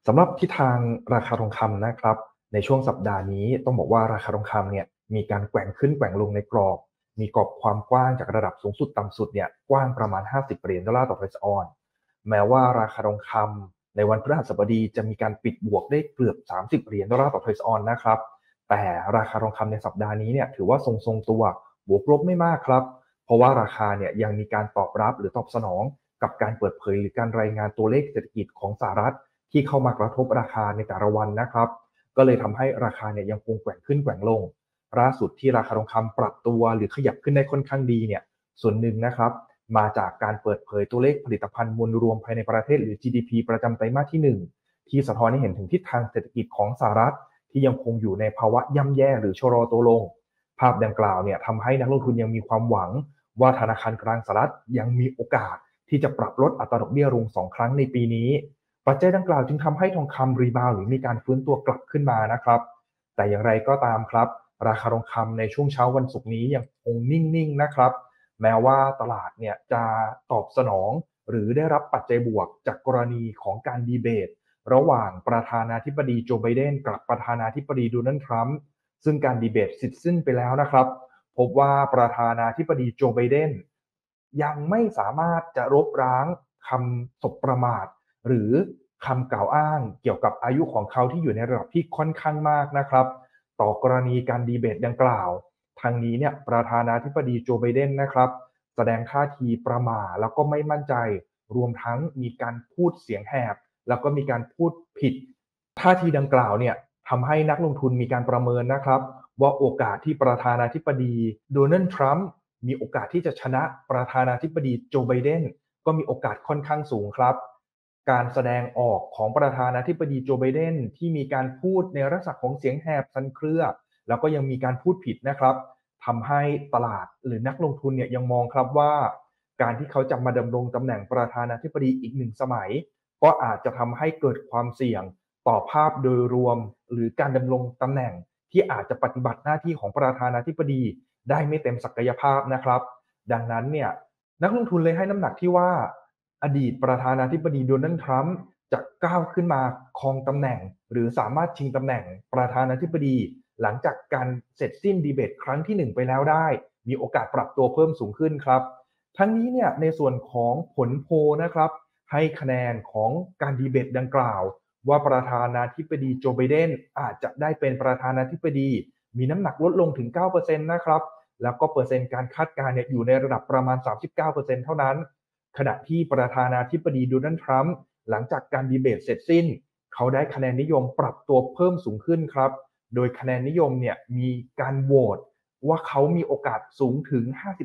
สำหรับทิศทางราคาทองคำนะครับในช่วงสัปดาห์นี้ต้องบอกว่าราคาทองคำเนี่ยมีการแกว่งขึ้นแกว่งลงในกรอบมีกรอบความกว้างจากระดับสูงสุดต่ำสุดเนี่ยกว้างประมาณ50 เหรียญดอลลาร์ต่อทรัลล์ออนซ์แม้ว่าราคาทองคำในวันพฤหัสบดีจะมีการปิดบวกได้เกือบ30 เหรียญดอลลาร์ต่อทรัลล์ออนซ์นะครับแต่ราคาทองคำในสัปดาห์นี้เนี่ยถือว่าทรงๆตัวบวกลบไม่มากครับเพราะว่าราคาเนี่ยยังมีการตอบรับหรือตอบสนองกับการเปิดเผยหรือการรายงานตัวเลขเศรษฐกิจของสหรัฐ ที่เข้ามากระทบราคาในแต่ละวันนะครับก็เลยทำให้ราคาเนี่ยยังคงแกว่งขึ้นแกว่งลงล่าสุดที่ราคาทองคำปรับตัวหรือขยับขึ้นได้ค่อนข้างดีเนี่ยส่วนหนึ่งนะครับมาจากการเปิดเผยตัวเลขผลิตภัณฑ์มวลรวมภายในประเทศหรือ GDP ประจำไตรมาสที่1ที่สะท้อนให้เห็นถึงทิศทางเศรษฐกิจของสหรัฐที่ยังคงอยู่ในภาวะย่ำแย่หรือชะลอตัวลงภาพดังกล่าวเนี่ยทำให้นักลงทุนยังมีความหวังว่าธนาคารกลางสหรัฐยังมีโอกาสที่จะปรับลดอัตราดอกเบี้ยลง2 ครั้งในปีนี้ ปัจจัยดังกล่าวจึงทำให้ทองคำรีบาวด์หรือมีการฟื้นตัวกลับขึ้นมานะครับแต่อย่างไรก็ตามครับราคาทองคำในช่วงเช้าวันศุกร์นี้ยังคงนิ่งๆนะครับแม้ว่าตลาดเนี่ยจะตอบสนองหรือได้รับปัจจัยบวกจากกรณีของการดีเบตระหว่างประธานาธิบดีโจไบเดนกับประธานาธิบดีโดนัลด์ทรัมป์ซึ่งการดีเบตเสร็จสิ้นไปแล้วนะครับพบว่าประธานาธิบดีโจไบเดนยังไม่สามารถจะลบล้างคำสบประมาท หรือคำกล่าวอ้างเกี่ยวกับอายุของเขาที่อยู่ในระดับที่ค่อนข้างมากนะครับต่อกรณีการดีเบตดังกล่าวทางนี้เนี่ยประธานาธิบดีโจไบเดนนะครับแสดงท่าทีประหม่าแล้วก็ไม่มั่นใจรวมทั้งมีการพูดเสียงแหบแล้วก็มีการพูดผิดท่าทีดังกล่าวเนี่ยทำให้นักลงทุนมีการประเมินนะครับว่าโอกาสที่ประธานาธิบดีโดนัลด์ทรัมป์มีโอกาสที่จะชนะประธานาธิบดีโจไบเดนก็มีโอกาสค่อนข้างสูงครับ การแสดงออกของประธานาธิบดีโจไบเดนที่มีการพูดในลักษณะของเสียงแหบสั่นเครือแล้วก็ยังมีการพูดผิดนะครับทำให้ตลาดหรือนักลงทุนเนี่ยยังมองครับว่าการที่เขาจะมาดำรงตำแหน่งประธานาธิบดีอีกหนึ่งสมัยก็อาจจะทำให้เกิดความเสี่ยงต่อภาพโดยรวมหรือการดำรงตำแหน่งที่อาจจะปฏิบัติหน้าที่ของประธานาธิบดีได้ไม่เต็มศักยภาพนะครับดังนั้นเนี่ยนักลงทุนเลยให้น้ำหนักที่ว่า อดีตประธานาธิบดีโดนัลด์ทรัมป์จะก้าวขึ้นมาครองตำแหน่งหรือสามารถชิงตำแหน่งประธานาธิบดีหลังจากการเสร็จสิ้นดีเบตครั้งที่1ไปแล้วได้มีโอกาสปรับตัวเพิ่มสูงขึ้นครับทั้งนี้เนี่ยในส่วนของผลโพลนะครับให้คะแนนของการดีเบตดังกล่าวว่าประธานาธิบดีโจไบเดนอาจจะได้เป็นประธานาธิบดีมีน้ำหนักลดลงถึง 9% นะครับแล้วก็เปอร์เซ็นต์การคาดการณ์เนี่ยอยู่ในระดับประมาณ 39%เท่านั้น ขณะที่ประธานาธิบดีโดนัลด์ทรัมป์หลังจากการดีเบตเสร็จสิ้นเขาได้คะแนนนิยมปรับตัวเพิ่มสูงขึ้นครับโดยคะแนนนิยมเนี่ยมีการโหวตว่าเขามีโอกาสสูงถึง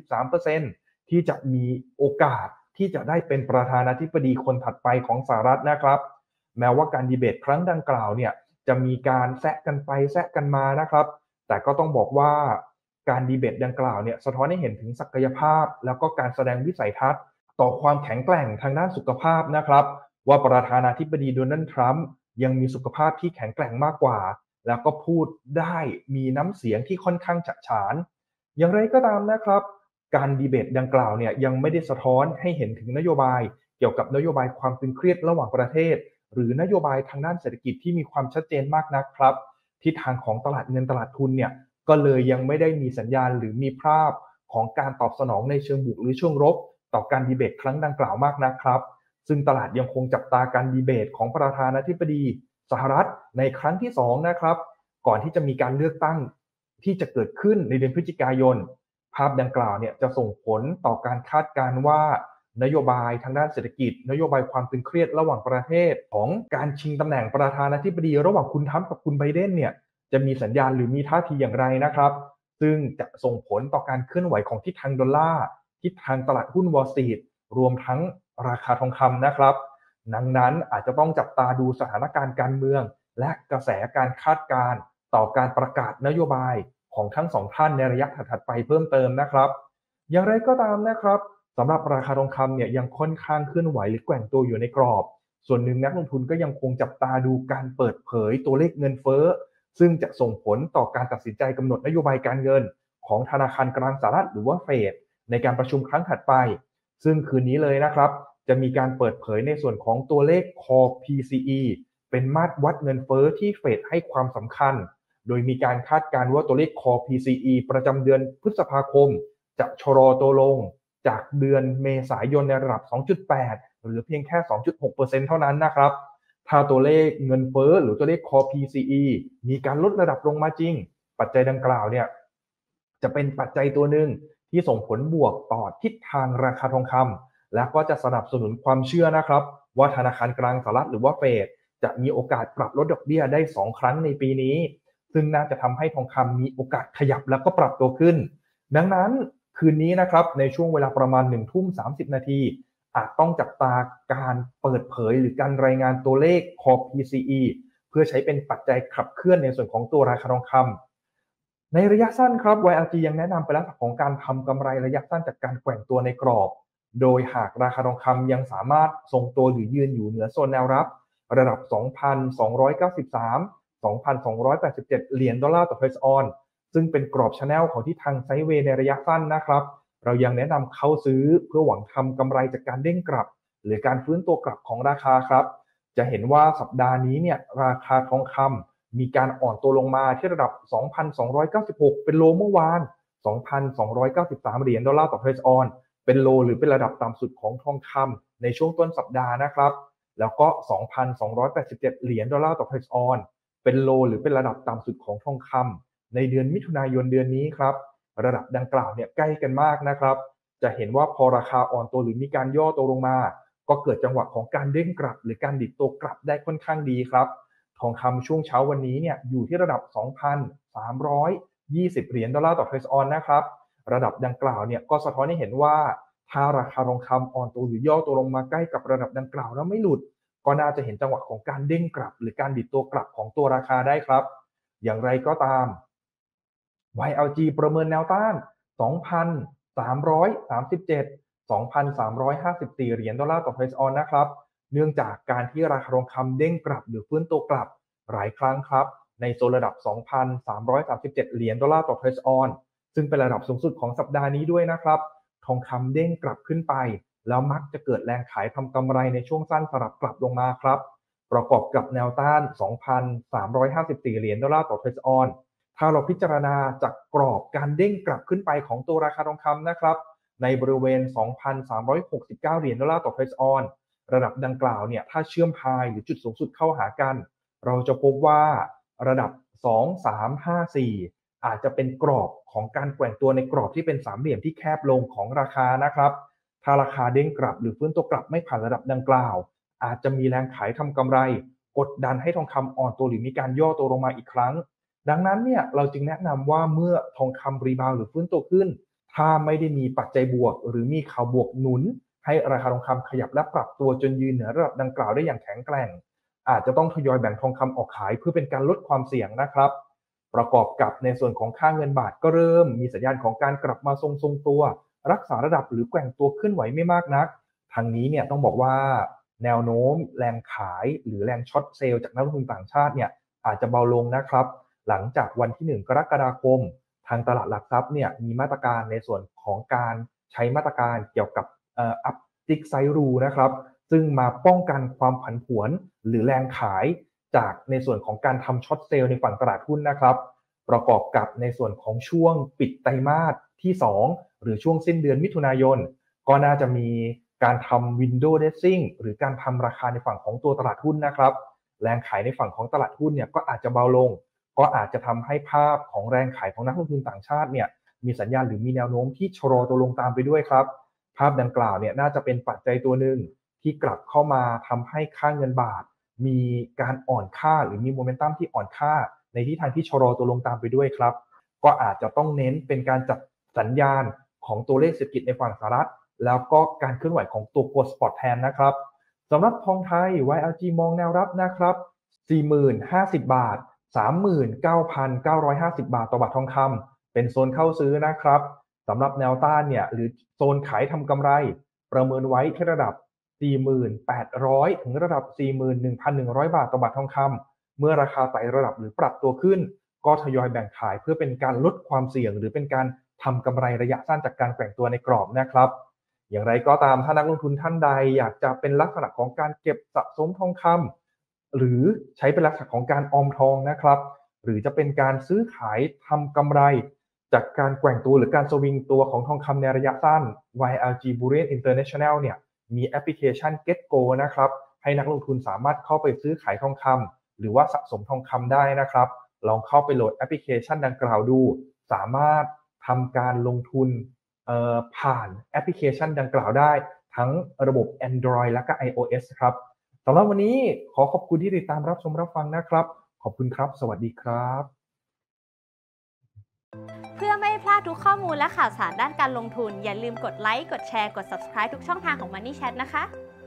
53%ที่จะมีโอกาสที่จะได้เป็นประธานาธิบดีคนถัดไปของสหรัฐนะครับแม้ว่าการดีเบตครั้งดังกล่าวเนี่ยจะมีการแซะกันไปแซะกันมานะครับแต่ก็ต้องบอกว่าการดีเบตดังกล่าวเนี่ยสะท้อนให้เห็นถึงศักยภาพแล้วก็การแสดงวิสัยทัศน์ ต่อความแข็งแกร่งทางด้านสุขภาพนะครับว่าประธานาธิบดีโดนัลด์ทรัมป์ยังมีสุขภาพที่แข็งแกร่งมากกว่าแล้วก็พูดได้มีน้ำเสียงที่ค่อนข้างฉะฉานอย่างไรก็ตามนะครับการดีเบตดังกล่าวเนี่ยยังไม่ได้สะท้อนให้เห็นถึงนโยบายเกี่ยวกับนโยบายความตึงเครียดระหว่างประเทศหรือนโยบายทางด้านเศรษฐกิจที่มีความชัดเจนมากนักครับทิศทางของตลาดเงินตลาดทุนเนี่ยก็เลยยังไม่ได้มีสัญญาณหรือมีภาพของการตอบสนองในเชิงบวกหรือเชิงลบ ต่อการดีเบตครั้งดังกล่าวมากนะครับซึ่งตลาดยังคงจับตาการดีเบตของประธานาธิบดีสหรัฐในครั้งที่2นะครับก่อนที่จะมีการเลือกตั้งที่จะเกิดขึ้นในเดือนพฤศจิกายนภาพดังกล่าวเนี่ยจะส่งผลต่อการคาดการณ์ว่านโยบายทางด้านเศรษฐกิจนโยบายความตึงเครียดระหว่างประเทศของการชิงตำแหน่งประธานาธิบดีระหว่างคุณทรัมป์กับคุณไบเดนเนี่ยจะมีสัญญาณหรือมีท่าทีอย่างไรนะครับซึ่งจะส่งผลต่อการเคลื่อนไหวของทิศทางดอลลาร์ ทิศทางตลาดหุ้นวอลสตรีทรวมทั้งราคาทองคำนะครับดังนั้นอาจจะต้องจับตาดูสถานการณ์การเมืองและกระแสการคาดการณ์ต่อการประกาศนโยบายของทั้งสองท่านในระยะถัดๆไปเพิ่มเติมนะครับอย่างไรก็ตามนะครับสำหรับราคาทองคำเนี่ยยังค่อนข้างเคลื่อนไหวหรือแกว่งตัวอยู่ในกรอบส่วนหนึ่งนักลงทุนก็ยังคงจับตาดูการเปิดเผยตัวเลขเงินเฟ้อซึ่งจะส่งผลต่อการตัดสินใจกำหนดนโยบายการเงินของธนาคารกลางสหรัฐหรือว่าเฟด ในการประชุมครั้งถัดไปซึ่งคืนนี้เลยนะครับจะมีการเปิดเผยในส่วนของตัวเลข Core PCE เป็นมาตรวัดเงินเฟ้อที่เฟดให้ความสำคัญโดยมีการคาดการณ์ว่าตัวเลข Core PCE ประจำเดือนพฤษภาคมจะชะลอตัวลงจากเดือนเมษายนในระดับ 2.8 หรือเพียงแค่ 2.6% เท่านั้นนะครับถ้าตัวเลขเงินเฟ้อหรือตัวเลข Core PCE มีการลดระดับลงมาจริงปัจจัยดังกล่าวเนี่ยจะเป็นปัจจัยตัวหนึ่งที่ส่งผลบวกต่อทิศทางราคาทองคำและก็จะสนับสนุนความเชื่อนะครับว่าธนาคารกลางสหรัฐหรือว่าเฟดจะมีโอกาสปรับลดดอกเบี้ยได้2ครั้งในปีนี้ซึ่งน่าจะทำให้ทองคำมีโอกาสขยับแล้วก็ปรับตัวขึ้นดังนั้นคืนนี้นะครับในช่วงเวลาประมาณ1:30 นาทีอาจต้องจับตาการเปิดเผยหรือการรายงานตัวเลข Core PCE เพื่อใช้เป็นปัจจัยขับเคลื่อนในส่วนของตัวราคาทองคำในระยะสั้นครับ YLG ยังแนะนำไปแล้วของการทำกำไรระยะสั้นจากการแกว่งตัวในกรอบโดยหากราคาทองคำยังสามารถทรงตัวหรือยืนอยู่เหนือโซนแนวรับระดับ 2,293 2,287 เหรียญดอลลาร์ต่อเพรสออนซึ่งเป็นกรอบ Channel ของที่ทางไซด์เวย์ในระยะสั้นนะครับเรายังแนะนำเข้าซื้อเพื่อหวังทำกำไรจากการเด้งกลับหรือการฟื้นตัวกลับของราคาครับจะเห็นว่าสัปดาห์นี้เนี่ยราคาทองคำมีการอ่อนตัวลงมาที่ระดับ 2,296 เป็นโลเมื่อวาน 2,293 เหรียญดอลลาร์ต่อเพรสออนเป็นโลหรือเป็นระดับต่ำสุดของทองคำในช่วงต้นสัปดาห์นะครับแล้วก็ 2,287 เหรียญดอลลาร์ต่อเพรสออนเป็นโลหรือเป็นระดับต่ำสุดของทองคำในเดือนมิถุนายนเดือนนี้ครับระดับดังกล่าวเนี่ยใกล้กันมากนะครับจะเห็นว่าพอราคาอ่อนตัวหรือมีการย่อตัวลงมาก็เกิดจังหวะของการเด้งกลับหรือการดิดตัวกลับได้ค่อนข้างดีครับทองคำช่วงเช้าวันนี้เนี่ยอยู่ที่ระดับ 2,320 เหรียญดอลลาร์ต่อเพรสออนนะครับระดับดังกล่าวเนี่ยก็สะท้อนให้เห็นว่าถ้าราคาทองคำอ่อนตัวหรือย่อตัวลงมาใกล้กับระดับดังกล่าวแล้วไม่หลุดก็น่าจะเห็นจังหวะของการเด้งกลับหรือการดิดตัวกลับของตัวราคาได้ครับอย่างไรก็ตาม YLG ประเมินแนวต้าน 2,337 2,354 เหรียญดอลลาร์ต่อเพรสออนนะครับเนื่องจากการที่ราคาทองคำเด้งกลับหรือฟื้นตัวกลับหลายครั้งครับในโซนระดับ 2,337 เหรียญดอลลาร์ต่อเพรสออนซึ่งเป็นระดับสูงสุดของสัปดาห์นี้ด้วยนะครับทองคำเด้งกลับขึ้นไปแล้วมักจะเกิดแรงขายทำกำไรในช่วงสั้นสลับกลับลงมาครับประกอบกับแนวต้าน 2,354 เหรียญดอลลาร์ต่อเพรสออนถ้าเราพิจารณาจากกรอบการเด้งกลับขึ้นไปของตัวราคาทองคำนะครับในบริเวณ 2,369 เหรียญดอลลาร์ต่อเพรสออนระดับดังกล่าวเนี่ยถ้าเชื่อมพายหรือจุดสูงสุดเข้าหากันเราจะพบว่าระดับ 2,354 อาจจะเป็นกรอบของการแกว่งตัวในกรอบที่เป็นสามเหลี่ยมที่แคบลงของราคานะครับถ้าราคาเด้งกลับหรือฟื้นตัวกลับไม่ผ่านระดับดังกล่าวอาจจะมีแรงขายทำกำไรกดดันให้ทองคำอ่อนตัวหรือมีการย่อตัวลงมาอีกครั้งดังนั้นเนี่ยเราจึงแนะนำว่าเมื่อทองคำรีบาวหรือฟื้นตัวขึ้นถ้าไม่ได้มีปัจจัยบวกหรือมีข่าวบวกหนุนให้ราคาทองคำขยับและปรับตัวจนยืนเหนือระดับดังกล่าวได้อย่างแข็งแกร่งอาจจะต้องทยอยแบ่งทองคำออกขายเพื่อเป็นการลดความเสี่ยงนะครับประกอบกับในส่วนของค่าเงินบาทก็เริ่มมีสัญญาณของการกลับมาทรงตัวรักษาระดับหรือแกว่งตัวขึ้นไหวไม่มากนักทางนี้เนี่ยต้องบอกว่าแนวโน้มแรงขายหรือแรงช็อตเซลล์จากนักลงทุนต่างชาติเนี่ยอาจจะเบาลงนะครับหลังจากวันที่1กรกฎาคมทางตลาดหลักทรัพย์เนี่ยมีมาตรการในส่วนของการใช้มาตรการเกี่ยวกับอัพติกไซรูนะครับซึ่งมาป้องกันความผันผวนหรือแรงขายจากในส่วนของการทำช็อตเซลล์ในฝั่งตลาดหุ้นนะครับประกอบกับในส่วนของช่วงปิดไตรมาสที่2หรือช่วงสิ้นเดือนมิถุนายนก็น่าจะมีการทำ window dressing หรือการทำราคาในฝั่งของตัวตลาดหุ้นนะครับแรงขายในฝั่งของตลาดหุ้นเนี่ยก็อาจจะเบาลงก็อาจจะทำให้ภาพของแรงขายของนักลงทุนต่างชาติเนี่ยมีสัญญาณหรือมีแนวโน้มที่ชะลอตัวลงตามไปด้วยครับภาพดังกล่าวเนี่ยน่าจะเป็นปัจจัยตัวหนึ่งที่กลับเข้ามาทำให้ค่าเงินบาทมีการอ่อนค่าหรือมีโมเมนตัมที่อ่อนค่าในทิศทางที่ชะลอตัวลงตามไปด้วยครับก็อาจจะต้องเน้นเป็นการจับสัญญาณของตัวเลขเศรษฐกิจในฝั่งสหรัฐแล้วก็การเคลื่อนไหวของตัวโกลด์สปอตแทนนะครับสำหรับทองไทย YLG มองแนวรับนะครับ 40,050 บาท 39,950 บาทต่อบาททองคำเป็นโซนเข้าซื้อนะครับสำหรับแนวต้านเนี่ยหรือโซนขายทำกำไรประเมินไว้ที่ระดับ 4,800 ถึงระดับ 41,100 บาทต่อบาททองคำเมื่อราคาไต่ระดับหรือปรับตัวขึ้นก็ทยอยแบ่งขายเพื่อเป็นการลดความเสี่ยงหรือเป็นการทำกำไรระยะสั้นจากการแกว่งตัวในกรอบนะครับอย่างไรก็ตามถ้านักลงทุนท่านใดอยากจะเป็นลักษณะของการเก็บสะสมทองคหรือใช้เป็นลักษณะของการออมทองนะครับหรือจะเป็นการซื้อขายทำกำไรจากการแกว่งตัวหรือการสวิงตัวของทองคำในระยะสั้น YLG Bullion International เนี่ยมีแอปพลิเคชัน GetGo นะครับให้นักลงทุนสามารถเข้าไปซื้อขายทองคำหรือว่าสะสมทองคำได้นะครับลองเข้าไปโหลดแอปพลิเคชันดังกล่าวดูสามารถทำการลงทุนผ่านแอปพลิเคชันดังกล่าวได้ทั้งระบบ Android และก็ iOS ครับสำหรับวันนี้ขอขอบคุณที่ติดตามรับชมรับฟังนะครับขอบคุณครับสวัสดีครับเพื่อไม่พลาดทุกข้อมูลและข่าวสารด้านการลงทุนอย่าลืมกดไลค์กดแชร์กด Subscribe ทุกช่องทางของ Money Chat นะคะ